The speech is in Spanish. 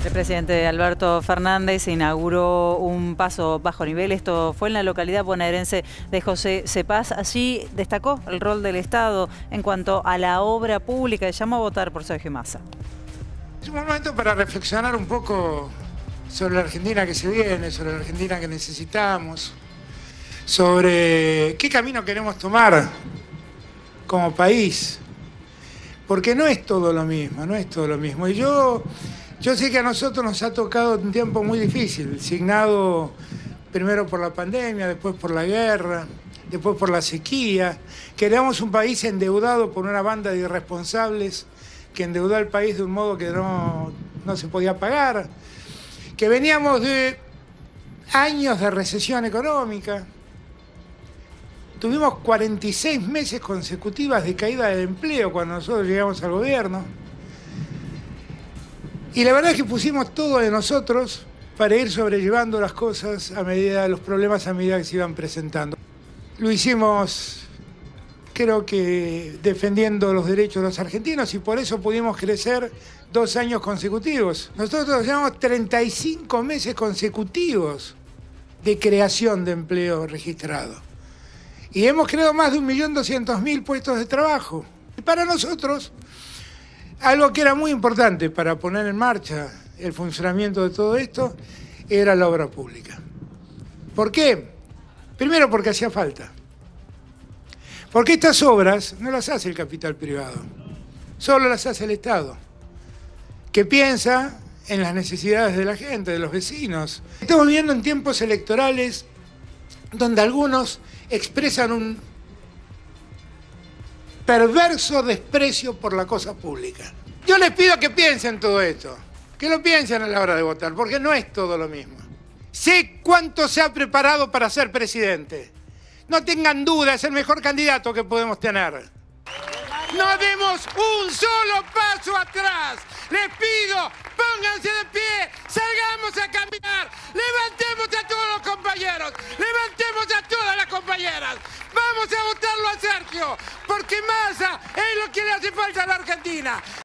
El presidente Alberto Fernández inauguró un paso bajo nivel. Esto fue en la localidad bonaerense de José Cepaz. Allí destacó el rol del Estado en cuanto a la obra pública y llamó a votar por Sergio Massa. Es un momento para reflexionar un poco sobre la Argentina que se viene, sobre la Argentina que necesitamos, sobre qué camino queremos tomar como país. Porque no es todo lo mismo, no es todo lo mismo. Y yo sé que a nosotros nos ha tocado un tiempo muy difícil, signado primero por la pandemia, después por la guerra, después por la sequía, que éramos un país endeudado por una banda de irresponsables que endeudó al país de un modo que no se podía pagar, que veníamos de años de recesión económica. Tuvimos 46 meses consecutivas de caída del empleo cuando nosotros llegamos al gobierno. Y la verdad es que pusimos todo de nosotros para ir sobrellevando las cosas a medida de los problemas, a medida que se iban presentando. Lo hicimos, creo que defendiendo los derechos de los argentinos, y por eso pudimos crecer 2 años consecutivos. Nosotros llevamos 35 meses consecutivos de creación de empleo registrado. Y hemos creado más de 1.200.000 puestos de trabajo. Y para nosotros, algo que era muy importante para poner en marcha el funcionamiento de todo esto era la obra pública. ¿Por qué? Primero porque hacía falta. Porque estas obras no las hace el capital privado, solo las hace el Estado, que piensa en las necesidades de la gente, de los vecinos. Estamos viviendo en tiempos electorales donde algunos expresan un perverso desprecio por la cosa pública. Yo les pido que piensen todo esto, que lo piensen a la hora de votar, porque no es todo lo mismo. Sé cuánto se ha preparado para ser presidente. No tengan duda, es el mejor candidato que podemos tener. No demos un solo paso atrás. Les pido, pónganse de pie, salgamos a caminar, levantemos a todos los compañeros, levantemos a todas las compañeras. Vamos a votarlo a Sergio, porque Massa es lo que le hace falta a la Argentina.